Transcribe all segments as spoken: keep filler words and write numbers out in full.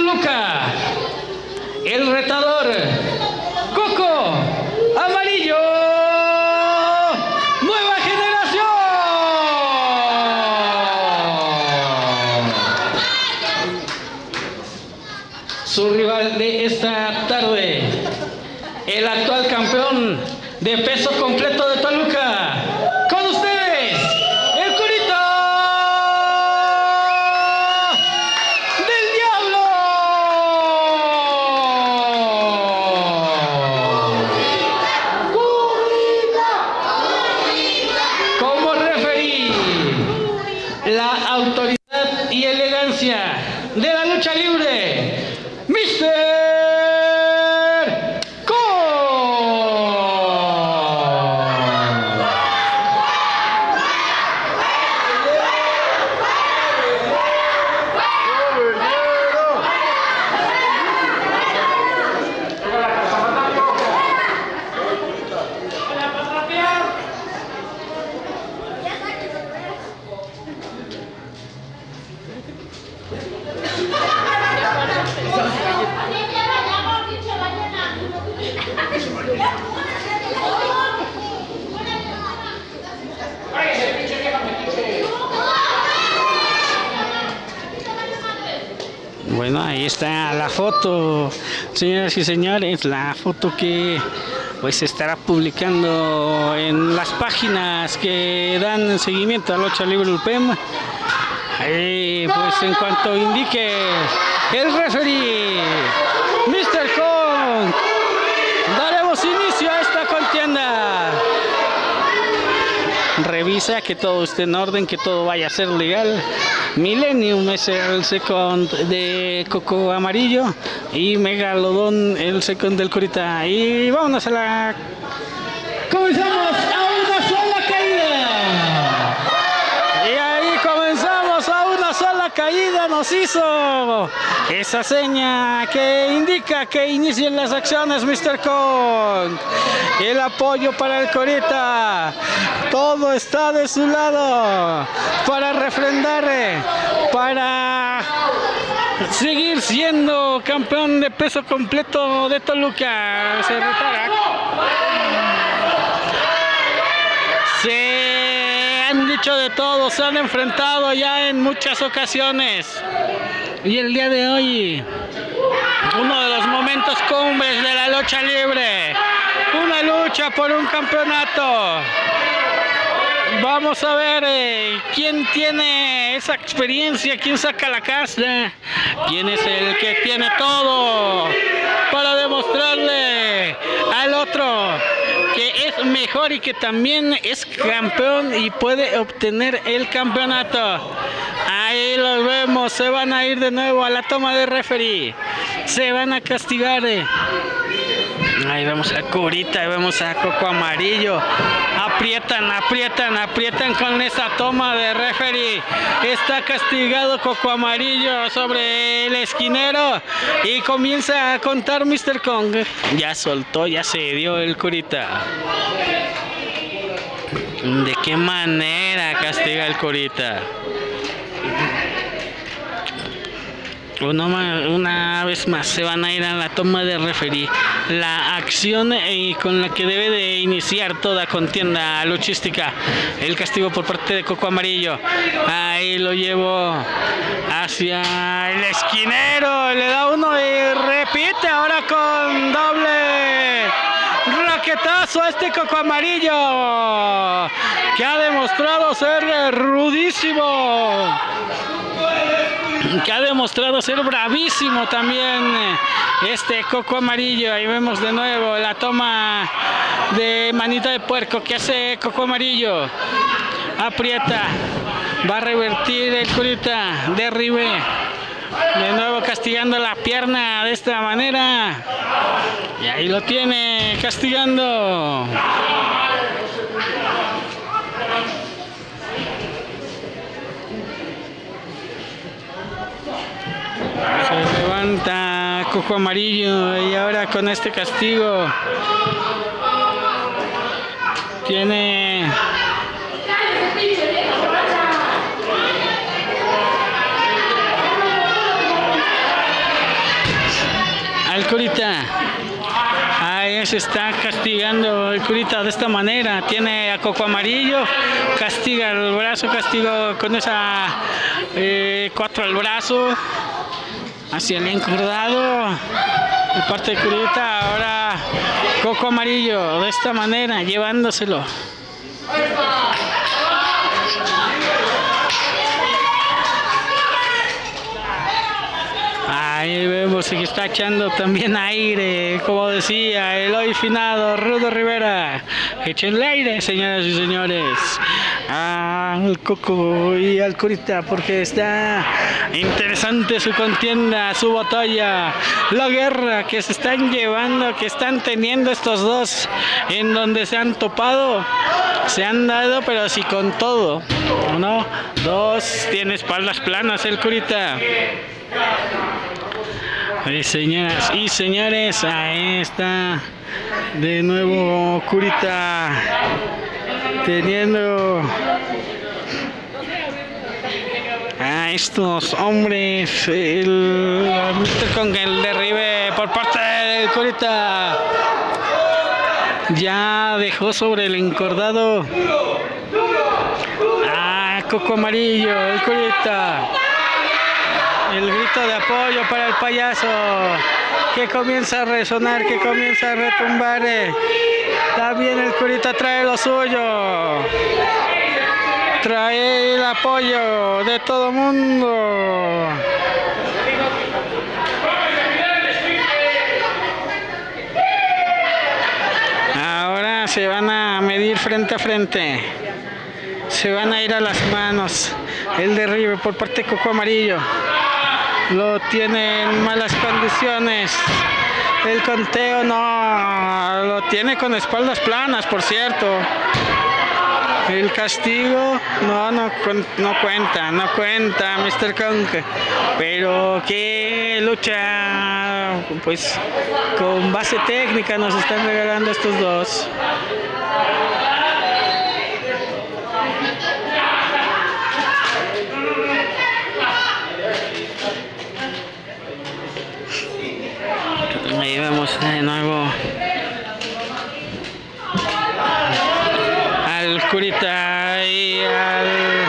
Toluca, el retador Coco Amarillo, Nueva Generación. Su rival de esta tarde, el actual campeón de peso completo de Toluca. Con ustedes, el Curita del Diablo. Como referí, la autoridad y elegancia de la lucha libre, mister Bueno, ahí está la foto, señoras y señores, la foto que pues se estará publicando en las páginas que dan seguimiento a la lucha libre U P E M. Ahí, pues en cuanto indique el referee, mister Kong, daremos inicio a esta contienda. Revisa que todo esté en orden, que todo vaya a ser legal. Millennium es el second de Coco Amarillo y Megalodón el second del Curita. Y vámonos a la... ¡Comenzamos a una sola caída! Y ahí comenzamos a una sola caída. Nos hizo esa seña que indica que inicien las acciones, mister Kong. El apoyo para el Curita. Todo está de su lado para refrendar, para seguir siendo campeón de peso completo de Toluca. Se repara. Se han dicho de todo, se han enfrentado ya en muchas ocasiones. Y el día de hoy, uno de los momentos cumbres de la lucha libre. Una lucha por un campeonato. Vamos a ver eh, quién tiene esa experiencia, quién saca la casta, quién es el que tiene todo para demostrarle al otro que es mejor y que también es campeón y puede obtener el campeonato. Ahí los vemos, se van a ir de nuevo a la toma de referee, se van a castigar. Eh. Ahí vemos a Curita, ahí vemos a Coco Amarillo. Aprietan, aprietan, aprietan con esa toma de referee. Está castigado Coco Amarillo sobre el esquinero. Y comienza a contar mister Kong. Ya soltó, ya se dio el Curita. ¿De qué manera castiga el Curita? Una, una vez más se van a ir a la toma de referee. La acción eh, con la que debe de iniciar toda contienda luchística. El castigo por parte de Coco Amarillo. Ahí lo llevo hacia el esquinero. Le da uno y repite ahora con doble raquetazo a este Coco Amarillo, que ha demostrado ser rudísimo, que ha demostrado ser bravísimo también este Coco Amarillo. Ahí vemos de nuevo la toma de manita de puerco que hace Coco Amarillo. Aprieta, va a revertir el Curita, derribe, de nuevo castigando la pierna de esta manera. Y ahí lo tiene castigando. Se levanta Coco Amarillo y ahora con este castigo tiene al curita. Ahí se está castigando el curita de esta manera. Tiene a Coco Amarillo, castiga el brazo, castigo con esa eh, cuatro al brazo, hacia el encordado, de parte de curita. Ahora Coco Amarillo de esta manera, llevándoselo. Ahí vemos que está echando también aire, como decía el hoy finado Rudo Rivera. Échenle aire, señoras y señores, al Coco y al curita, porque está interesante su contienda, su batalla, la guerra que se están llevando, que están teniendo estos dos, en donde se han topado, se han dado, pero sí con todo. Uno, dos, tiene espaldas planas el curita. Y señoras y señores, ahí está de nuevo curita teniendo a estos hombres. El míster con el derribe por parte del curita, ya dejó sobre el encordado a Coco Amarillo, el curita. El grito de apoyo para el payaso, que comienza a resonar, que comienza a retumbar. También el curita trae lo suyo, trae el apoyo de todo mundo. Ahora se van a medir frente a frente, se van a ir a las manos. El derribe por parte de Coco Amarillo lo tiene en malas condiciones. El conteo no lo tiene con espaldas planas, por cierto. El castigo no, no, no cuenta, no cuenta, míster Kong. Pero qué lucha, pues con base técnica nos están regalando estos dos. Ahí vemos de nuevo al curita y al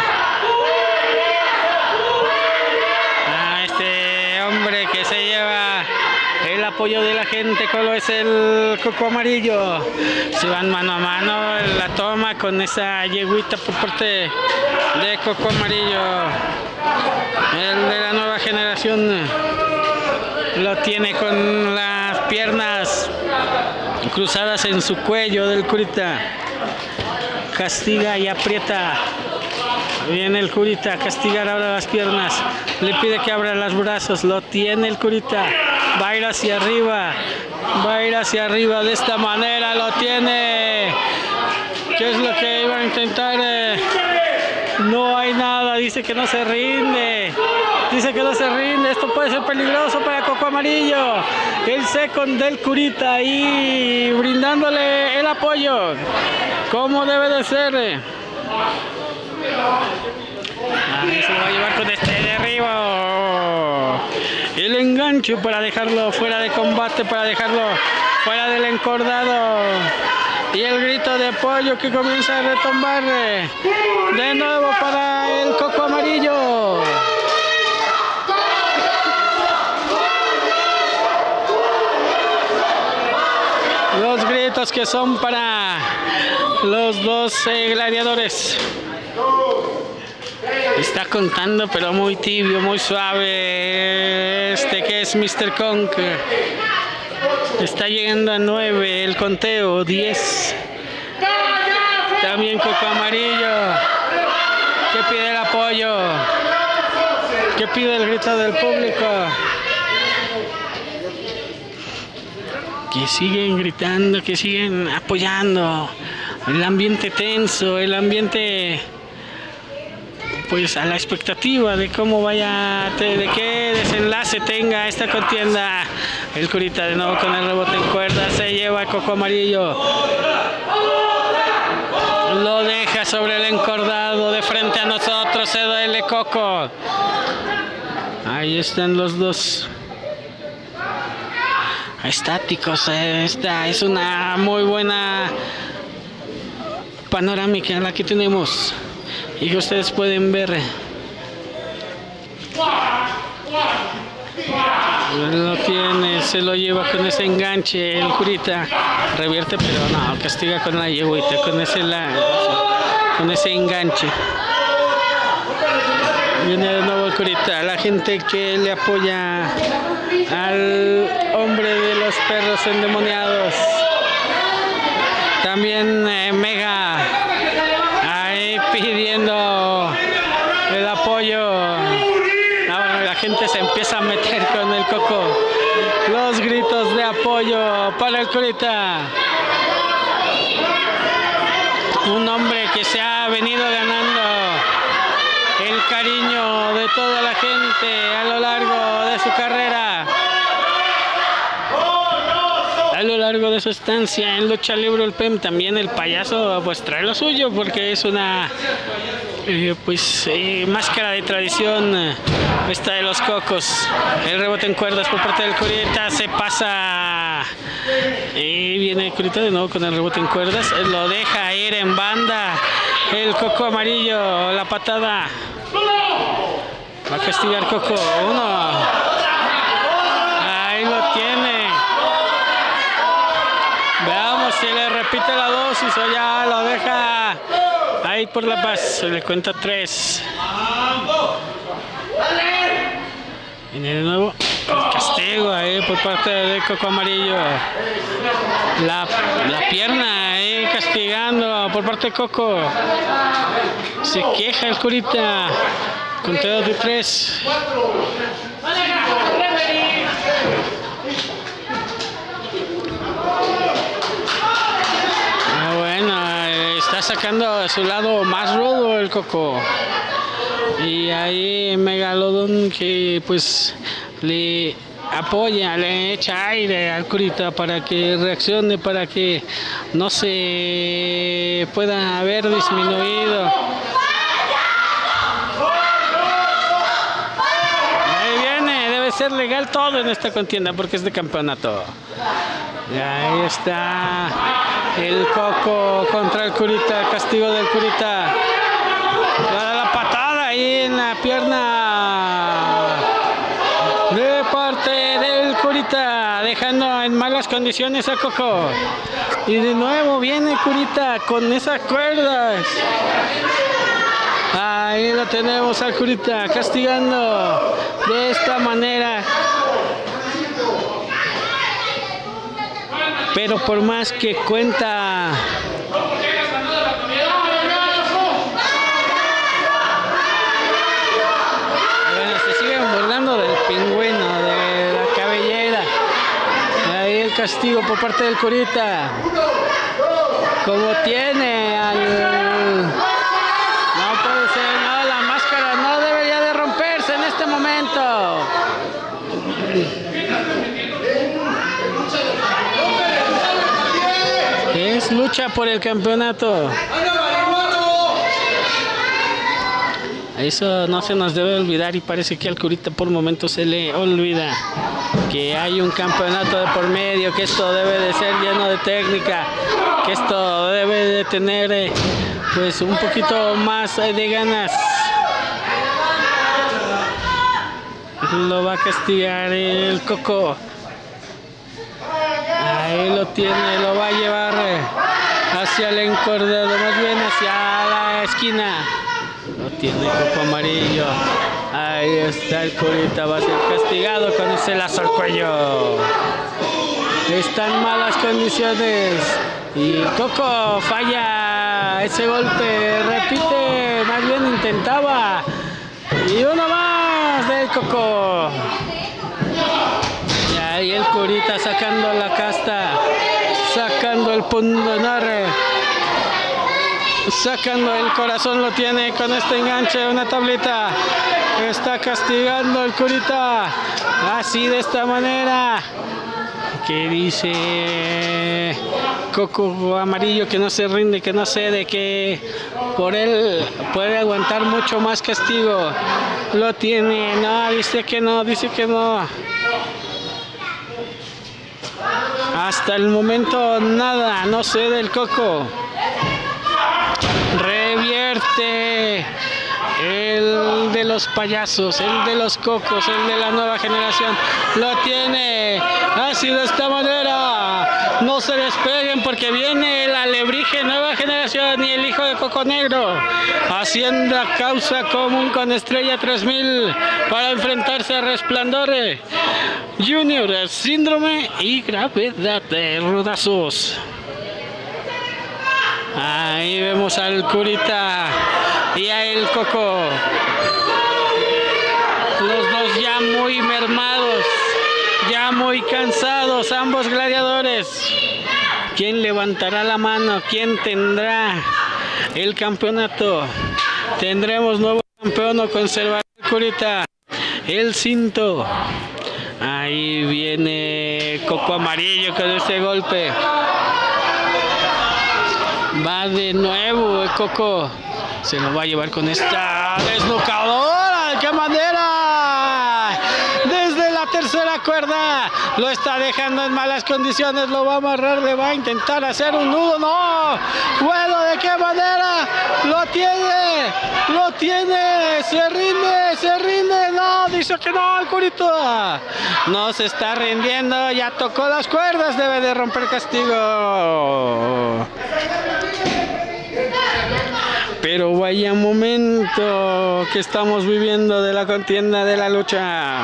a este hombre que se lleva el apoyo de la gente, como es el Coco Amarillo. Se van mano a mano en la toma con esa yeguita por parte de Coco Amarillo. El de la nueva generación lo tiene con las piernas cruzadas en su cuello del curita. Castiga y aprieta. Viene el curita a castigar ahora las piernas. Le pide que abra los brazos. Lo tiene el curita. Va a ir hacia arriba. Va a ir hacia arriba de esta manera. Lo tiene. ¿Qué es lo que iba a intentar? No hay nada. Dice que no se rinde. Dice que no se rinde. Esto puede ser peligroso para Coco Amarillo. El second del curita ahí brindándole el apoyo como debe de ser. Ahí se lo va a llevar con este derribo. El enganche para dejarlo fuera de combate, para dejarlo fuera del encordado. Y el grito de apoyo que comienza a retombar de nuevo para el Coco Amarillo. Los gritos que son para los dos eh, gladiadores. Está contando, pero muy tibio, muy suave. Este que es míster Kong. Está llegando a nueve el conteo, diez. También Coco Amarillo, que pide el apoyo, que pide el grito del público. Que siguen gritando, que siguen apoyando. El ambiente tenso, el ambiente pues a la expectativa de cómo vaya, de qué desenlace tenga esta contienda. El curita de nuevo con el rebote en cuerda, se lleva a Coco Amarillo. Lo deja sobre el encordado de frente a nosotros, se duele Coco. Ahí están los dos. estáticos. Esta es una muy buena panorámica la que tenemos y que ustedes pueden ver. Lo tiene, se lo lleva con ese enganche el curita, revierte, pero no, castiga con la yegüita, con ese la, con ese enganche. Viene de nuevo el curita, la gente que le apoya al hombre de los perros endemoniados. También eh, Mega ahí pidiendo el apoyo. Ahora la gente se empieza a meter con el Coco. Los gritos de apoyo para el curita. Un hombre que se ha venido ganando el cariño de toda la gente a lo largo de su carrera, a lo largo de su estancia en lucha libre. El P E M, también el payaso pues trae lo suyo, porque es una eh, pues eh, máscara de tradición eh, esta de los Cocos. El rebote en cuerdas por parte del curita, se pasa y viene el curita de nuevo con el rebote en cuerdas, lo deja ir en banda el Coco amarillo, la patada. Va a castigar Coco, uno. Ahí lo tiene. Veamos si le repite la dosis o ya lo deja ahí por la paz. Se le cuenta tres. Viene de nuevo el castigo ahí por parte del Coco amarillo. La, la pierna ahí castigando por parte de Coco. Se queja el curita. Conteo de tres. Ah, bueno, está sacando a su lado más rudo el Coco. Y ahí Megalodon que pues le apoya, le echa aire al curita para que reaccione, para que no se pueda haber disminuido. Ser legal todo en esta contienda porque es de campeonato. Y ahí está el Coco contra el curita, castigo del curita. Para la patada ahí en la pierna de parte del curita, dejando en malas condiciones a Coco. Y de nuevo viene curita con esas cuerdas. Ahí lo tenemos al curita castigando de esta manera. Pero por más que cuenta, bueno, se siguen burlando del pingüino, de la cabellera. Ahí el castigo por parte del curita. Como tiene al... No puede ser, no, la máscara no debería de romperse en este momento. Es lucha por el campeonato. Eso no se nos debe olvidar, y parece que al curita por momentos se le olvida que hay un campeonato de por medio, que esto debe de ser lleno de técnica, que esto debe de tener eh, pues un poquito más eh, de ganas. Lo va a castigar el Coco. Ahí lo tiene, lo va a llevar eh, hacia el encordado, más bien hacia la esquina. Lo tiene Coco amarillo. Ahí está el curita, va a ser castigado con ese lazo al cuello. Está en malas condiciones y Coco falla ese golpe, repite, más bien intentaba. Y uno más del Coco. Y ahí el curita sacando la casta, sacando el pundonor, sacando el corazón, lo tiene con este enganche, una tablita. Está castigando el curita así, de esta manera, que dice Coco amarillo que no se rinde, que no cede, que por él puede aguantar mucho más castigo. Lo tiene, no, dice que no, dice que no. Hasta el momento nada, no sé del Coco. Revierte el de los payasos, el de los cocos, el de la nueva generación. Lo tiene así de esta manera. No se despeguen porque viene el alebrije nueva generación y el hijo de Coco Negro. Hacienda causa común con Estrella tres mil para enfrentarse a Resplandor Junior, Síndrome y Gravedad de Rodazos. Ahí vemos al Curita y a el Coco. Los dos ya muy mermados, ya muy cansados, ambos gladiadores. ¿Quién levantará la mano? ¿Quién tendrá el campeonato? ¿Tendremos nuevo campeón o conservará el Curita el cinto? Ahí viene Coco Amarillo con este golpe. Va de nuevo el Coco. Se lo va a llevar con esta desnucadora. ¡Qué manera! Desde la tercera cuerda. Lo está dejando en malas condiciones. Lo va a amarrar. Le va a intentar hacer un nudo. ¡No! Bueno, ¿de qué manera? Lo tiene. Lo tiene. Se rinde. Se rinde. No, dice que no, el Curita. No se está rindiendo. Ya tocó las cuerdas. Debe de romper castigo. Pero vaya momento que estamos viviendo de la contienda, de la lucha.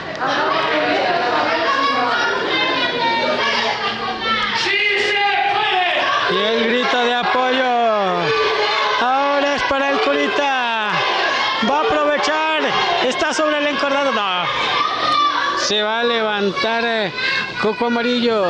Y el grito de apoyo. Ahora es para el Curita. Va a aprovechar. Está sobre el encordado. No. Se va a levantar eh, Coco Amarillo.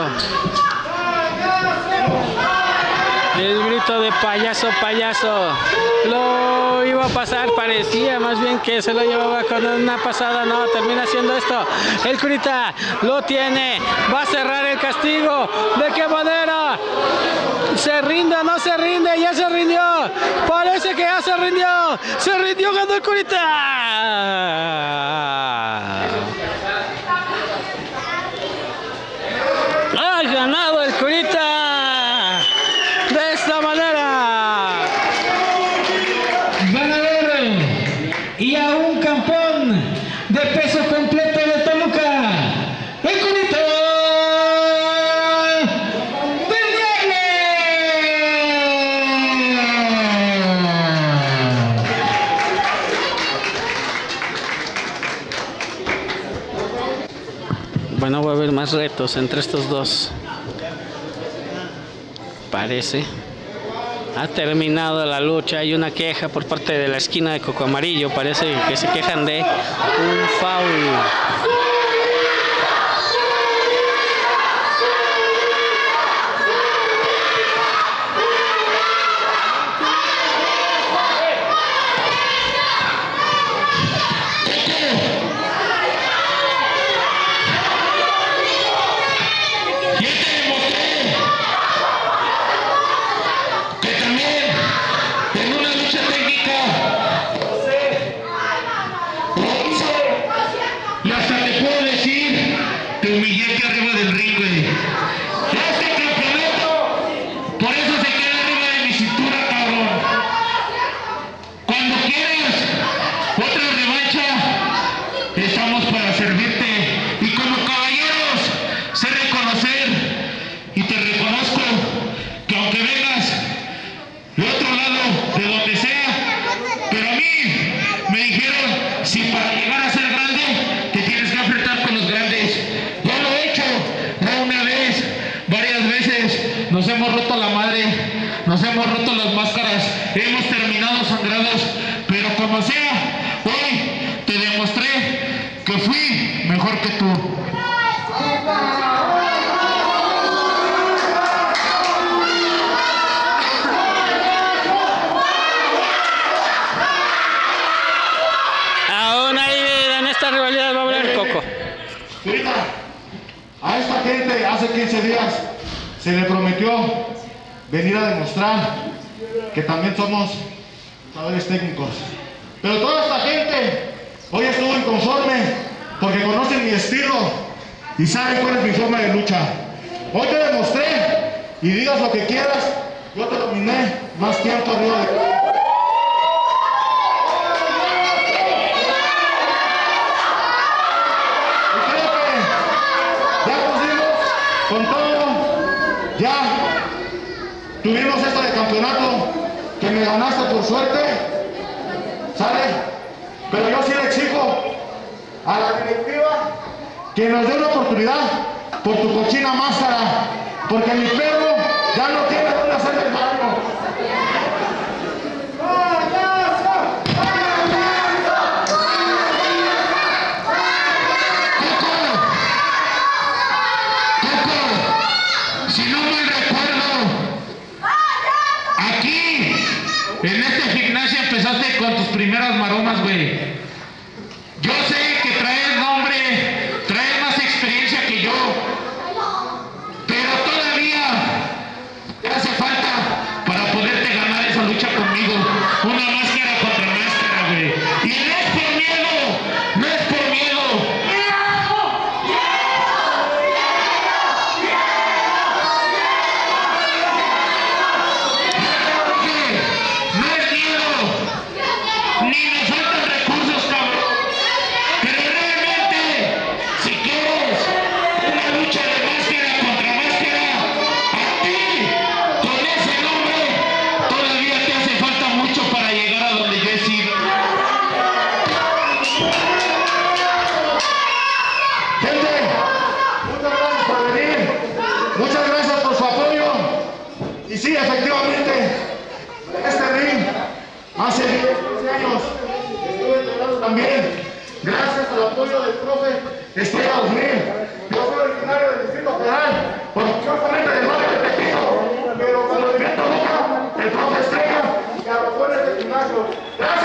El grito de payaso, payaso. Lo iba a pasar, parecía más bien que se lo llevaba con una pasada. No, termina haciendo esto. El Curita lo tiene. Va a cerrar el castigo. ¿De qué manera? ¿Se rinde o no se rinde? Ya se rindió. Parece que ya se rindió. Se rindió, ganó el Curita. Ha ganado el Curita. De esta manera, ganador y a un campeón de peso completo de Toluca, el Curita del Diable. Bueno, va a haber más retos entre estos dos. Parece. Ha terminado la lucha. Hay una queja por parte de la esquina de Coco Amarillo. Parece que se quejan de un foul. Te humillé aquí arriba del ring, güey. Este campeonato, por eso se queda arriba de mi cintura, cabrón. Cuando quieras otra revancha, estamos para servirte. Y como caballeros, sé reconocer y te reconozco que aunque vengas de otro lado, de donde sea, pero a mí me dijeron, si para llegar a ser grande, te tienes que enfrentar con los grandes. Ya lo he hecho, no una vez, varias veces. Nos hemos roto la madre, nos hemos roto las máscaras, hemos terminado sangrados, pero como sea, hoy te demostré que fui mejor que tú. Aún ahí en esta rivalidad va a hablar Coco. Mira, a esta gente hace quince días se le prometió venir a demostrar que también somos luchadores técnicos. Pero toda esta gente hoy estuvo inconforme porque conocen mi estilo y saben cuál es mi forma de lucha. Hoy te demostré, y digas lo que quieras, yo te dominé más tiempo arriba de ti. Y creo que ya pusimos con todo, ya tuvimos esto de campeonato, que me ganaste por suerte, ¿sale? Pero yo sí le exijo a la directiva que nos dé una oportunidad por tu cochina máscara, porque mi perro ya no tiene dónde hacer el baño. Si no mal recuerdo, aquí, en este gimnasio empezaste con tus primeras maromas, güey. Yo sé que traes nombre, traes más experiencia que yo, pero todavía te hace falta para poderte ganar esa lucha conmigo. Una máscara contra máscara, güey. Y no es por miedo, no es por miedo. No es miedo, ni me faltan recursos, cabrón. Pero realmente, si quieres una lucha de máscara contra máscara, a ti, con ese nombre, todavía te hace falta mucho para llegar a donde yo he sido. Gente, muchas gracias por venir, muchas gracias por su apoyo. Y sí, efectivamente, este ring hace diez, quince años estuve entrenando también, gracias al apoyo del profe Estrella dos mil. Yo soy originario del Distrito Federal, orgullosamente del barrio de Tepito, pero cuando vivía en Toluca, el profe Estrella me arrojó en este gimnasio. Gracias.